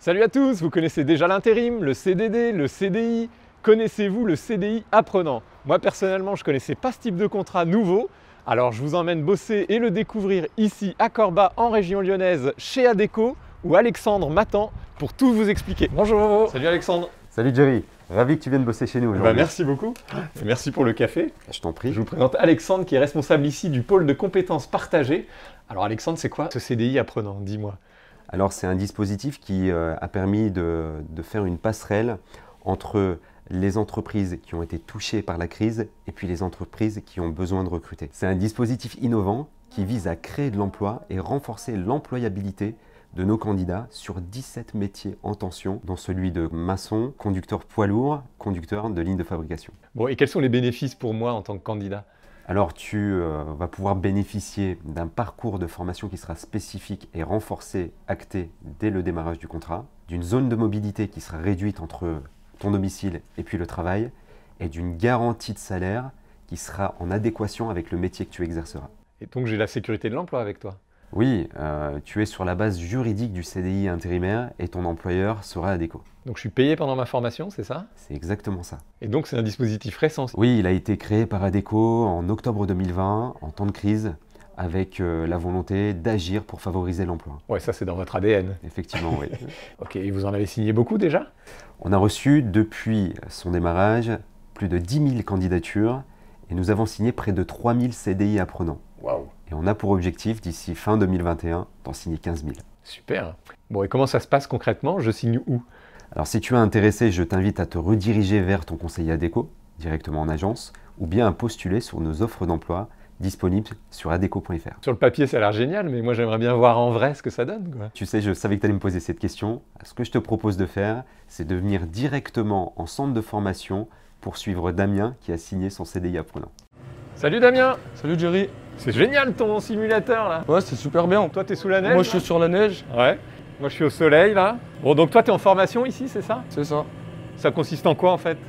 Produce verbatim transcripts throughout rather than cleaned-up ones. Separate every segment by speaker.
Speaker 1: Salut à tous, vous connaissez déjà l'intérim, le C D D, le C D I. Connaissez-vous le C D I apprenant? Moi personnellement, je ne connaissais pas ce type de contrat nouveau. Alors je vous emmène bosser et le découvrir ici à Corba en région lyonnaise chez Adecco où Alexandre m'attend pour tout vous expliquer. Bonjour. Salut Alexandre.
Speaker 2: Salut Jerry, ravi que tu viennes bosser chez nous aujourd'hui.
Speaker 1: Bah, merci beaucoup et merci pour le café.
Speaker 2: Je t'en prie.
Speaker 1: Je vous présente Alexandre qui est responsable ici du pôle de compétences partagées. Alors Alexandre, c'est quoi ce C D I apprenant? Dis-moi.
Speaker 2: Alors c'est un dispositif qui euh, a permis de, de faire une passerelle entre les entreprises qui ont été touchées par la crise et puis les entreprises qui ont besoin de recruter. C'est un dispositif innovant qui vise à créer de l'emploi et renforcer l'employabilité de nos candidats sur dix-sept métiers en tension, dont celui de maçon, conducteur poids lourd, conducteur de ligne de fabrication.
Speaker 1: Bon, et quels sont les bénéfices pour moi en tant que candidat?
Speaker 2: Alors tu euh, vas pouvoir bénéficier d'un parcours de formation qui sera spécifique et renforcé, acté dès le démarrage du contrat, d'une zone de mobilité qui sera réduite entre ton domicile et puis le travail, et d'une garantie de salaire qui sera en adéquation avec le métier que tu exerceras.
Speaker 1: Et donc j'ai la sécurité de l'emploi avec toi?
Speaker 2: Oui, euh, tu es sur la base juridique du C D I intérimaire et ton employeur sera Adecco.
Speaker 1: Donc je suis payé pendant ma formation, c'est ça?
Speaker 2: C'est exactement ça.
Speaker 1: Et donc c'est un dispositif récent?
Speaker 2: Oui, il a été créé par Adecco en octobre deux mille vingt, en temps de crise, avec euh, la volonté d'agir pour favoriser l'emploi.
Speaker 1: Ouais, ça c'est dans votre A D N.
Speaker 2: Effectivement, oui.
Speaker 1: Ok, et vous en avez signé beaucoup déjà?
Speaker 2: On a reçu depuis son démarrage plus de dix mille candidatures et nous avons signé près de trois mille C D I apprenants.
Speaker 1: Waouh!
Speaker 2: Et on a pour objectif, d'ici fin deux mille vingt et un, d'en signer quinze mille.
Speaker 1: Super! Bon, et comment ça se passe concrètement? Je signe où?
Speaker 2: Alors si tu es intéressé, je t'invite à te rediriger vers ton conseiller Adecco, directement en agence, ou bien à postuler sur nos offres d'emploi disponibles sur adecco point F R.
Speaker 1: Sur le papier, ça a l'air génial, mais moi j'aimerais bien voir en vrai ce que ça donne, quoi.
Speaker 2: Tu sais, je savais que tu allais me poser cette question. Ce que je te propose de faire, c'est de venir directement en centre de formation pour suivre Damien qui a signé son C D I apprenant.
Speaker 1: Salut Damien!
Speaker 3: Salut Jerry.
Speaker 1: C'est génial ton simulateur là!
Speaker 3: Ouais, c'est super bien.
Speaker 1: Toi t'es sous la neige?
Speaker 3: Moi je
Speaker 1: là
Speaker 3: suis sur la neige.
Speaker 1: Ouais. Moi je suis au soleil là. Bon, donc toi t'es en formation ici, c'est ça?
Speaker 3: C'est ça.
Speaker 1: Ça consiste en quoi en fait?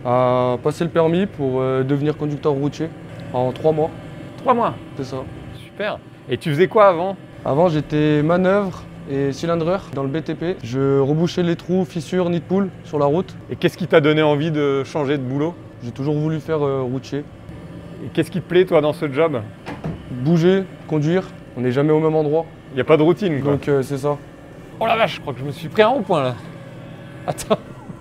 Speaker 3: À passer le permis pour euh, devenir conducteur routier en trois mois.
Speaker 1: Trois mois?
Speaker 3: C'est ça.
Speaker 1: Super! Et tu faisais quoi avant?
Speaker 3: Avant j'étais manœuvre et cylindreur dans le B T P. Je rebouchais les trous, fissures, nids de poule sur la route.
Speaker 1: Et qu'est-ce qui t'a donné envie de changer de boulot?
Speaker 3: J'ai toujours voulu faire euh, routier.
Speaker 1: Et qu'est-ce qui te plaît toi dans ce job?
Speaker 3: Bouger, conduire, on n'est jamais au même endroit.
Speaker 1: Il n'y a pas de routine quoi.
Speaker 3: Donc euh, c'est ça.
Speaker 1: Oh la vache, je crois que je me suis pris un rond-point là. Attends.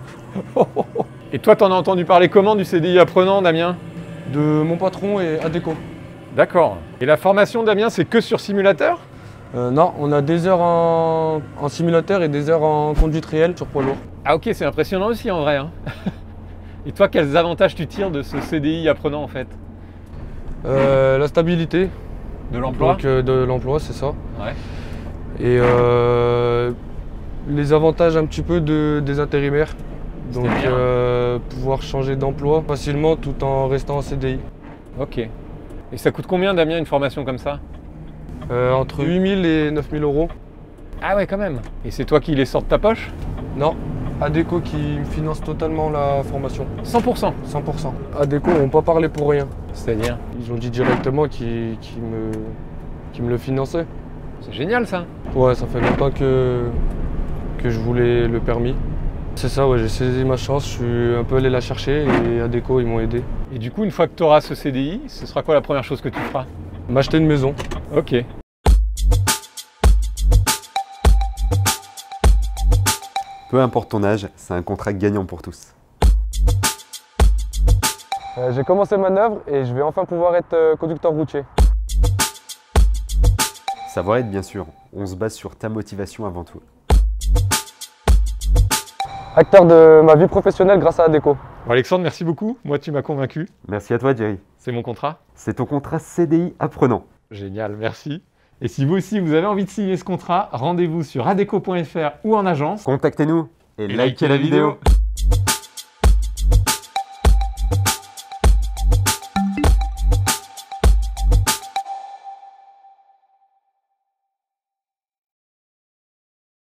Speaker 1: Et toi t'en as entendu parler comment du C D I apprenant, Damien?
Speaker 3: De mon patron et Adecco.
Speaker 1: D'accord. Et la formation, Damien, c'est que sur simulateur?
Speaker 3: Euh, non, on a des heures en, en simulateur et des heures en conduite réelle sur poids lourd.
Speaker 1: Ah ok, c'est impressionnant aussi en vrai. Hein. Et toi, quels avantages tu tires de ce C D I apprenant en fait?
Speaker 3: Euh, la stabilité.
Speaker 1: De l'emploi?
Speaker 3: Donc euh, de l'emploi, c'est ça.
Speaker 1: Ouais.
Speaker 3: Et euh, les avantages un petit peu de, des intérimaires. Donc euh, pouvoir changer d'emploi facilement tout en restant en C D I.
Speaker 1: Ok. Et ça coûte combien, Damien, une formation comme ça?
Speaker 3: euh, Entre huit mille et neuf mille euros.
Speaker 1: Ah ouais, quand même. Et c'est toi qui les sors de ta poche?
Speaker 3: Non, Adecco qui me finance totalement la formation.
Speaker 1: cent pour cent?
Speaker 3: cent pour cent. Adecco n'ont pas parlé pour rien.
Speaker 1: C'est-à-dire?
Speaker 3: Ils ont dit directement qu'ils qu'ils me, qu'ils me le finançaient.
Speaker 1: C'est génial ça.
Speaker 3: Ouais, ça fait longtemps que, que je voulais le permis. C'est ça, ouais, j'ai saisi ma chance, je suis un peu allé la chercher et Adecco, ils m'ont aidé.
Speaker 1: Et du coup, une fois que tu auras ce C D I, ce sera quoi la première chose que tu feras?
Speaker 3: M'acheter une maison.
Speaker 1: Ok.
Speaker 2: Peu importe ton âge, c'est un contrat gagnant pour tous.
Speaker 3: Euh, j'ai commencé manœuvre et je vais enfin pouvoir être euh, conducteur routier.
Speaker 2: Savoir être, bien sûr, on se base sur ta motivation avant tout.
Speaker 3: Acteur de ma vie professionnelle grâce à Adecco.
Speaker 1: Bon, Alexandre, merci beaucoup. Moi, tu m'as convaincu.
Speaker 2: Merci à toi, Jerry.
Speaker 1: C'est mon contrat.
Speaker 2: C'est ton contrat C D I apprenant.
Speaker 1: Génial, merci. Et si vous aussi, vous avez envie de signer ce contrat, rendez-vous sur adecco point F R ou en agence.
Speaker 2: Contactez-nous et,
Speaker 1: Et
Speaker 2: likez la vidéo.
Speaker 1: vidéo.